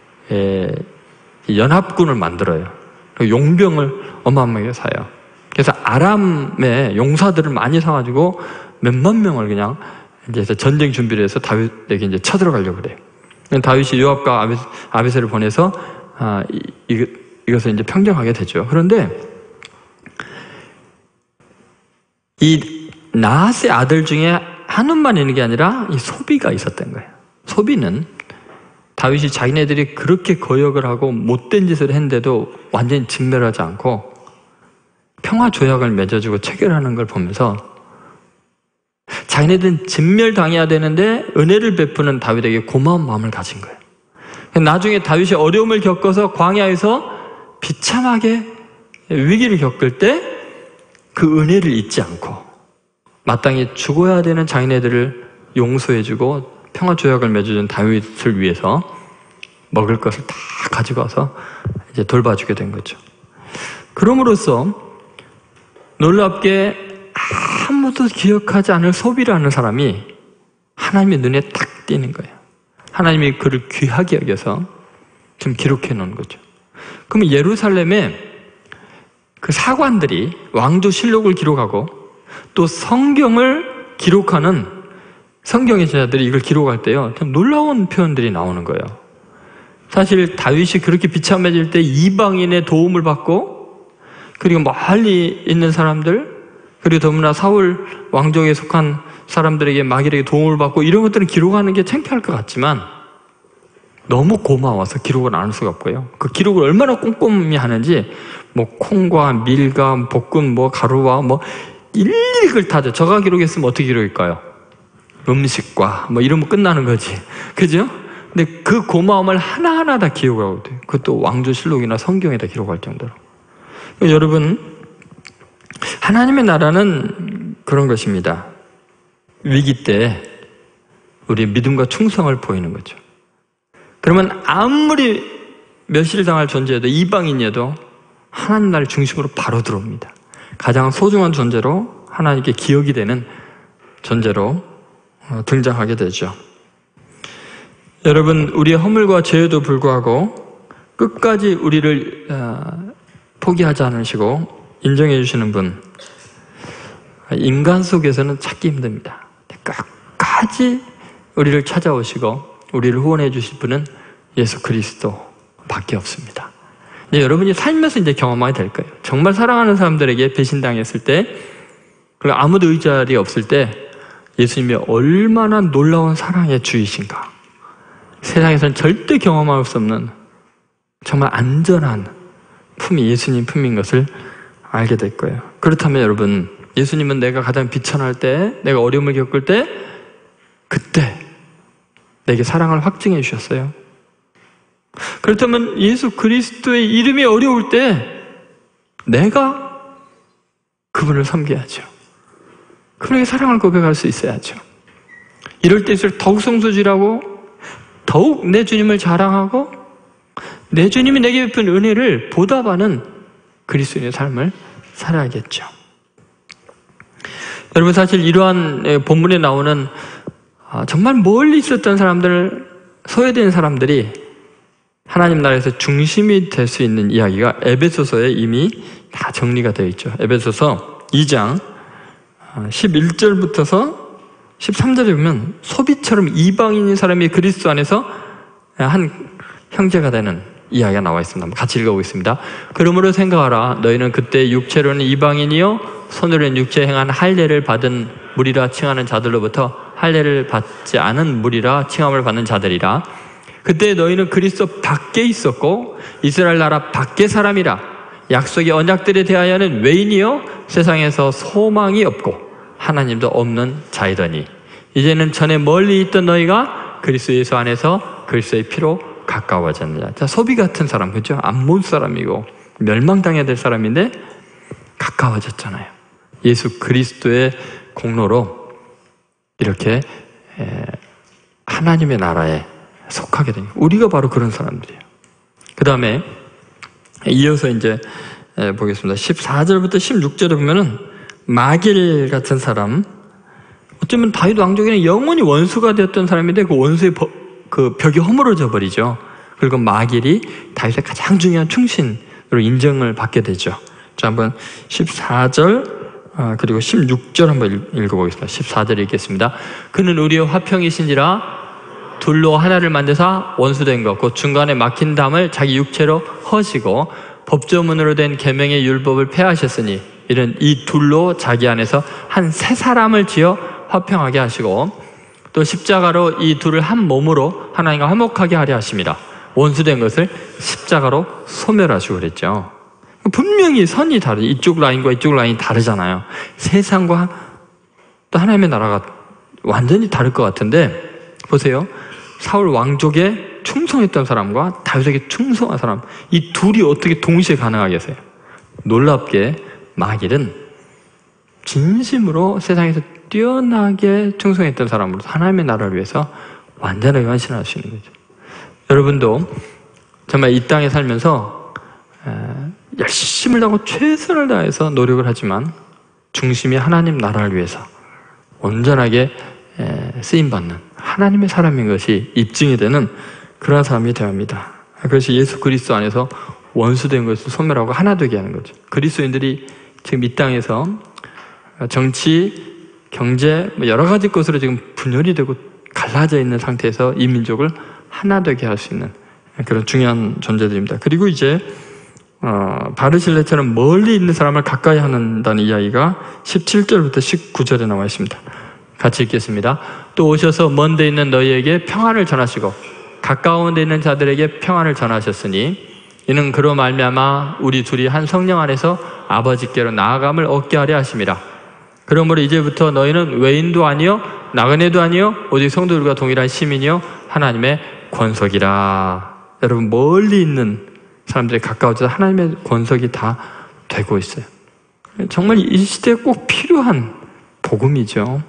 연합군을 만들어요. 용병을 어마어마하게 사요. 그래서 아람의 용사들을 많이 사가지고 몇만 명을 그냥 이제 전쟁 준비를 해서 다윗에게 이제 쳐들어가려고 그래요. 다윗이 요압과 아비새를 보내서 이것을 이제 평정하게 되죠. 그런데 이 나하스의 아들 중에 하눈만 있는 게 아니라 이 소비가 있었던 거예요. 소비는 다윗이 자기네들이 그렇게 거역을 하고 못된 짓을 했는데도 완전히 진멸하지 않고 평화 조약을 맺어주고 체결하는 걸 보면서 자기네들은 진멸당해야 되는데 은혜를 베푸는 다윗에게 고마운 마음을 가진 거예요. 나중에 다윗이 어려움을 겪어서 광야에서 비참하게 위기를 겪을 때 그 은혜를 잊지 않고 마땅히 죽어야 되는 자기네들을 용서해주고 평화 조약을 맺어준 다윗을 위해서 먹을 것을 다 가지고 와서 이제 돌봐주게 된 거죠. 그럼으로써 놀랍게 아무도 기억하지 않을 소비라는 사람이 하나님의 눈에 딱 띄는 거예요. 하나님이 그를 귀하게 여겨서 좀 기록해 놓은 거죠. 그러면 예루살렘에 그 사관들이 왕조실록을 기록하고 또 성경을 기록하는 성경의 제자들이 이걸 기록할 때요, 참 놀라운 표현들이 나오는 거예요. 사실 다윗이 그렇게 비참해질 때 이방인의 도움을 받고, 그리고 멀리 있는 사람들, 그리고 더구나 사울 왕족에 속한 사람들에게 마귀에게 도움을 받고 이런 것들은 기록하는 게 창피할 것 같지만 너무 고마워서 기록을 안 할 수가 없고요. 그 기록을 얼마나 꼼꼼히 하는지 뭐 콩과 밀과 볶은 뭐 가루와 뭐 일일이 그걸 다 줘. 저가 기록했으면 어떻게 기록일까요? 음식과 뭐 이러면 끝나는 거지, 그죠? 근데 그 고마움을 하나하나 다 기록하고 돼요. 그것도 왕조실록이나 성경에다 기록할 정도로. 여러분, 하나님의 나라는 그런 것입니다. 위기 때 우리 믿음과 충성을 보이는 거죠. 그러면 아무리 멸시를 존재해도, 이방인이어도 하나님 나라를 중심으로 바로 들어옵니다. 가장 소중한 존재로, 하나님께 기억이 되는 존재로 등장하게 되죠. 여러분, 우리의 허물과 죄에도 불구하고 끝까지 우리를 포기하지 않으시고 인정해 주시는 분, 인간 속에서는 찾기 힘듭니다. 끝까지 우리를 찾아오시고 우리를 후원해 주실 분은 예수 그리스도밖에 없습니다. 이제 여러분이 살면서 이제 경험하게 될 거예요. 정말 사랑하는 사람들에게 배신당했을 때, 그리고 아무도 의지할이 없을 때 예수님이 얼마나 놀라운 사랑의 주이신가, 세상에서는 절대 경험할 수 없는 정말 안전한 품이 예수님 품인 것을 알게 될 거예요. 그렇다면 여러분, 예수님은 내가 가장 비천할 때, 내가 어려움을 겪을 때, 그때 내게 사랑을 확증해 주셨어요. 그렇다면 예수 그리스도의 이름이 어려울 때 내가 그분을 섬겨야죠. 그분에게 사랑을 고백할 수 있어야죠. 이럴 때일수록 더욱 성소질하고 더욱 내 주님을 자랑하고 내 주님이 내게 베푼 은혜를 보답하는 그리스도인의 삶을 살아야겠죠. 여러분, 사실 이러한 본문에 나오는 정말 멀리 있었던 사람들, 소외된 사람들이 하나님 나라에서 중심이 될 수 있는 이야기가 에베소서에 이미 다 정리가 되어 있죠. 에베소서 2장 11절부터서 13절에 보면 소비처럼 이방인인 사람이 그리스도 안에서 한 형제가 되는 이야기가 나와 있습니다. 같이 읽어보겠습니다. 그러므로 생각하라. 너희는 그때 육체로는 이방인이요 손으로는 육체에 행한 할례를 받은 무리라 칭하는 자들로부터 할례를 받지 않은 무리라 칭함을 받는 자들이라. 그때 너희는 그리스도 밖에 있었고 이스라엘 나라 밖의 사람이라. 약속의 언약들에 대하여는 외인이요 세상에서 소망이 없고 하나님도 없는 자이더니 이제는 전에 멀리 있던 너희가 그리스도 예수 안에서 그리스도의 피로 가까워졌느냐. 자, 소비 같은 사람, 그죠? 안 본 사람이고 멸망당해야 될 사람인데 가까워졌잖아요. 예수 그리스도의 공로로 이렇게 하나님의 나라에 속하게 되니까 우리가 바로 그런 사람들이에요. 그 다음에 이어서 이제 보겠습니다. 14절부터 16절에 보면은 마길 같은 사람, 어쩌면 다윗 왕족에는 영원히 원수가 되었던 사람인데 그 원수의 그 벽이 허물어져 버리죠. 그리고 마길이 다윗의 가장 중요한 충신으로 인정을 받게 되죠. 자, 한번 14절 그리고 16절 한번 읽어보겠습니다. 14절 읽겠습니다. 그는 우리의 화평이신지라 둘로 하나를 만드사 원수된 것 곧 중간에 막힌 담을 자기 육체로 허시고 법조문으로 된 계명의 율법을 폐하셨으니 이런 이 둘로 자기 안에서 한 세 사람을 지어 화평하게 하시고 또 십자가로 이 둘을 한 몸으로 하나님과 화목하게 하려 하십니다. 원수된 것을 십자가로 소멸하시고 그랬죠. 분명히 선이 다르죠. 이쪽 라인과 이쪽 라인이 다르잖아요. 세상과 또 하나님의 나라가 완전히 다를 것 같은데 보세요. 사울 왕족에 충성했던 사람과 다윗에게 충성한 사람, 이 둘이 어떻게 동시에 가능하겠어요? 놀랍게 마길은 진심으로 세상에서 뛰어나게 충성했던 사람으로 하나님의 나라를 위해서 완전하게 헌신할 수 있는 거죠. 여러분도 정말 이 땅에 살면서 열심을 다하고 최선을 다해서 노력을 하지만 중심이 하나님 나라를 위해서 온전하게 쓰임받는 하나님의 사람인 것이 입증이 되는 그런 사람이 되어야 합니다. 그것이 예수 그리스도 안에서 원수된 것을 소멸하고 하나 되게 하는 거죠. 그리스도인들이 지금 이 땅에서 정치, 경제, 여러 가지 것으로 지금 분열이 되고 갈라져 있는 상태에서 이 민족을 하나 되게 할 수 있는 그런 중요한 존재들입니다. 그리고 이제 바르실레처럼 멀리 있는 사람을 가까이 한다는 이야기가 17절부터 19절에 나와 있습니다. 같이 읽겠습니다. 또 오셔서 먼 데 있는 너희에게 평안을 전하시고 가까운 데 있는 자들에게 평안을 전하셨으니 이는 그로 말미암아 우리 둘이 한 성령 안에서 아버지께로 나아감을 얻게 하려 하심이라. 그러므로 이제부터 너희는 외인도 아니요 나그네도 아니요 오직 성도들과 동일한 시민이요 하나님의 권속이라. 여러분, 멀리 있는 사람들이 가까워져서 하나님의 권속이 다 되고 있어요. 정말 이 시대에 꼭 필요한 복음이죠.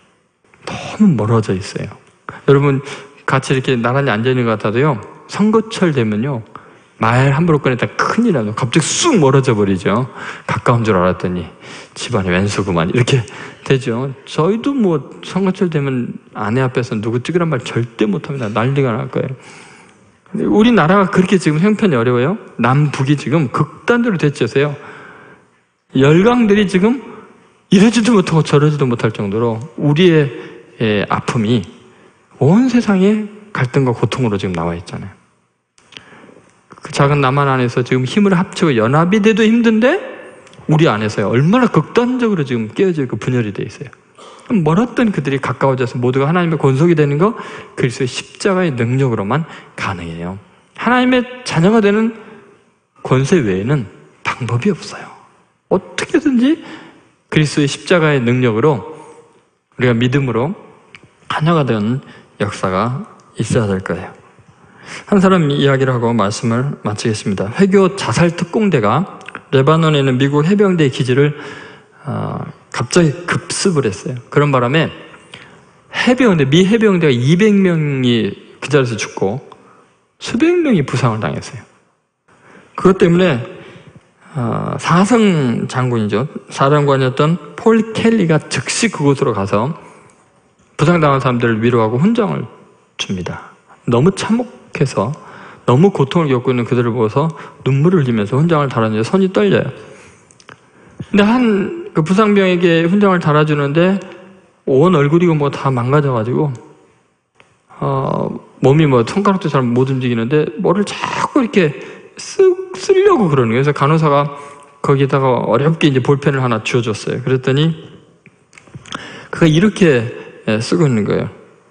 너무 멀어져 있어요. 여러분, 같이 이렇게 나란히 앉아있는 것 같아도요, 선거철 되면요, 말 함부로 꺼냈다 큰일 나요. 갑자기 쑥 멀어져 버리죠. 가까운 줄 알았더니 집안에 왼수구만 이렇게 되죠. 저희도 뭐 선거철 되면 아내 앞에서 누구 찍으란 말 절대 못합니다. 난리가 날 거예요. 근데 우리나라가 그렇게 지금 형편이 어려워요. 남북이 지금 극단적으로 대치해서요, 열강들이 지금 이러지도 못하고 저러지도 못할 정도로 우리의 아픔이 온 세상에 갈등과 고통으로 지금 나와 있잖아요. 그 작은 남한 안에서 지금 힘을 합치고 연합이 돼도 힘든데 우리 안에서요 얼마나 극단적으로 지금 깨어져 있고 분열이 돼 있어요. 멀었던 그들이 가까워져서 모두가 하나님의 권속이 되는 거 그리스도의 십자가의 능력으로만 가능해요. 하나님의 자녀가 되는 권세 외에는 방법이 없어요. 어떻게든지 그리스도의 십자가의 능력으로 우리가 믿음으로 하나가 되는 역사가 있어야 될 거예요. 한 사람 이야기를 하고 말씀을 마치겠습니다. 회교 자살 특공대가 레바논에 있는 미국 해병대 기지를 갑자기 급습을 했어요. 그런 바람에 미 해병대가 200명이 그 자리에서 죽고 수백 명이 부상을 당했어요. 그것 때문에 사성 장군이죠. 사령관이었던 폴 켈리가 즉시 그곳으로 가서 부상당한 사람들을 위로하고 훈장을 줍니다. 너무 참혹해서 너무 고통을 겪고 있는 그들을 보고서 눈물을 흘리면서 훈장을 달았는데 손이 떨려요. 근데 한 그 부상병에게 훈장을 달아주는데 온 얼굴이고 뭐 다 망가져가지고 몸이 뭐 손가락도 잘 못 움직이는데 뭐를 자꾸 이렇게 쓰려고 그러는 거예요. 그래서 간호사가 거기다가 어렵게 이제 볼펜을 하나 쥐어줬어요. 그랬더니 그가 이렇게 쓰고 있는 거예요.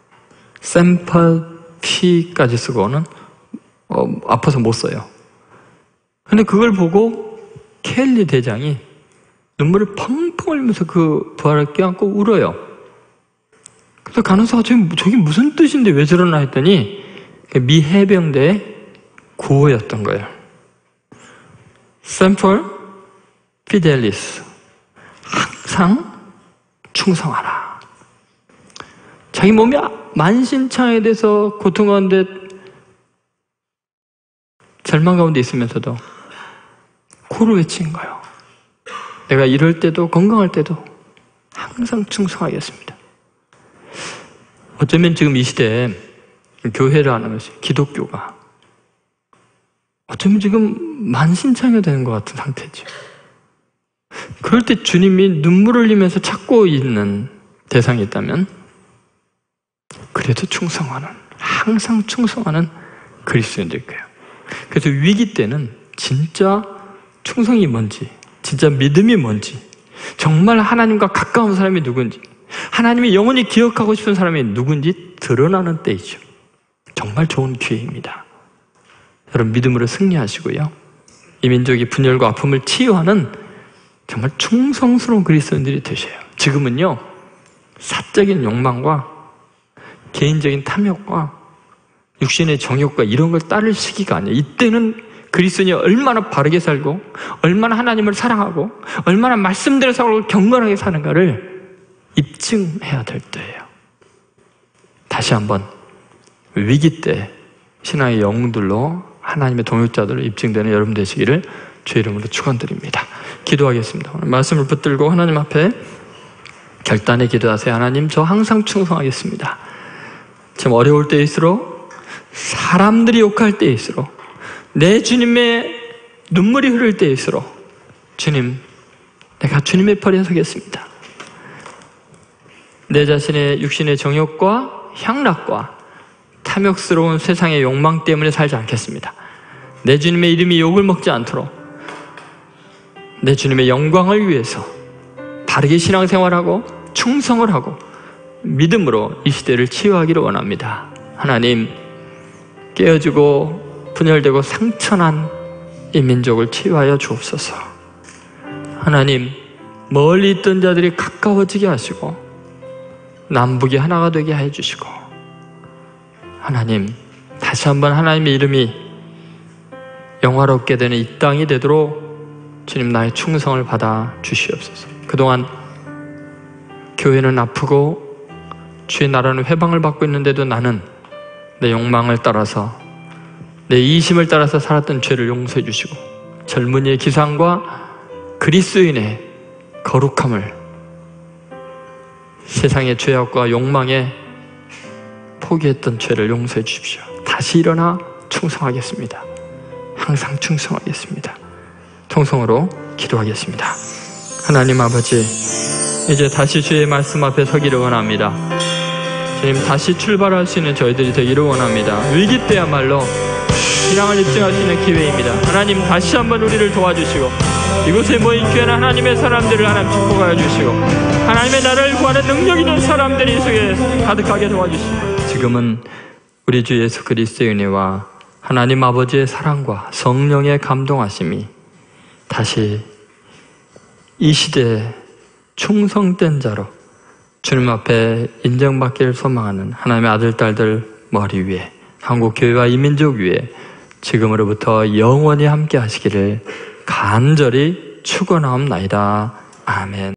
샘펄피까지 쓰고는 아파서 못 써요. 근데 그걸 보고 켈리 대장이 눈물을 펑펑 흘리면서 그 부하를 껴안고 울어요. 그래서 간호사가 저게 무슨 뜻인데 왜 저러나 했더니 미 해병대의 구호였던 거예요. 샘펄 피델리스, 항상 충성하라. 자기 몸이 만신창에 대해서 고통 가운데 절망 가운데 있으면서도 코를 외친 거예요. 내가 이럴 때도 건강할 때도 항상 충성하겠습니다. 어쩌면 지금 이 시대에 교회를 하는 것이 기독교가 어쩌면 지금 만신창이 되는 것 같은 상태죠. 그럴 때 주님이 눈물을 흘리면서 찾고 있는 대상이 있다면 그래도 충성하는, 항상 충성하는 그리스도인들 거예요. 그래서 위기 때는 진짜 충성이 뭔지, 진짜 믿음이 뭔지, 정말 하나님과 가까운 사람이 누군지, 하나님이 영원히 기억하고 싶은 사람이 누군지 드러나는 때이죠. 정말 좋은 기회입니다. 여러분 믿음으로 승리하시고요. 이 민족이 분열과 아픔을 치유하는 정말 충성스러운 그리스도인들이 되셔요. 지금은요, 사적인 욕망과 개인적인 탐욕과 육신의 정욕과 이런 걸 따를 시기가 아니에요. 이때는 그리스도인이 얼마나 바르게 살고 얼마나 하나님을 사랑하고 얼마나 말씀대로 살고 경건하게 사는가를 입증해야 될 때예요. 다시 한번 위기 때 신앙의 영웅들로 하나님의 동역자들로 입증되는 여러분 되시기를 주의 이름으로 축원드립니다. 기도하겠습니다. 오늘 말씀을 붙들고 하나님 앞에 결단의 기도하세요. 하나님, 저 항상 충성하겠습니다. 참 어려울 때일수록, 사람들이 욕할 때일수록, 내 주님의 눈물이 흐를 때일수록 주님, 내가 주님의 팔에 서겠습니다. 내 자신의 육신의 정욕과 향락과 탐욕스러운 세상의 욕망 때문에 살지 않겠습니다. 내 주님의 이름이 욕을 먹지 않도록 내 주님의 영광을 위해서 바르게 신앙생활하고 충성을 하고 믿음으로 이 시대를 치유하기를 원합니다. 하나님, 깨어지고 분열되고 상처난 이 민족을 치유하여 주옵소서. 하나님, 멀리 있던 자들이 가까워지게 하시고 남북이 하나가 되게 해주시고, 하나님, 다시 한번 하나님의 이름이 영화롭게 되는 이 땅이 되도록 주님 나의 충성을 받아 주시옵소서. 그동안 교회는 아프고 주의 나라는 회방을 받고 있는데도 나는 내 욕망을 따라서, 내 이심을 따라서 살았던 죄를 용서해 주시고 젊은이의 기상과 그리스도인의 거룩함을, 세상의 죄악과 욕망에 포기했던 죄를 용서해 주십시오. 다시 일어나 충성하겠습니다. 항상 충성하겠습니다. 통성으로 기도하겠습니다. 하나님 아버지, 이제 다시 주의 말씀 앞에 서기를 원합니다. 주님, 다시 출발할 수 있는 저희들이 되기를 원합니다. 위기 때야말로 신앙을 입증할 수 있는 기회입니다. 하나님, 다시 한번 우리를 도와주시고 이곳에 모인 귀한 하나님의 사람들을 하나님 축복하여 주시고 하나님의 나라를 구하는 능력 있는 사람들이 이 속에 가득하게 도와주시고, 지금은 우리 주 예수 그리스도의 은혜와 하나님 아버지의 사랑과 성령의 감동하심이 다시 이 시대에 충성된 자로 주님 앞에 인정받기를 소망하는 하나님의 아들, 딸들 머리 위에, 한국 교회와 이 민족 위에 지금으로부터 영원히 함께 하시기를 간절히 축원하옵나이다. 아멘.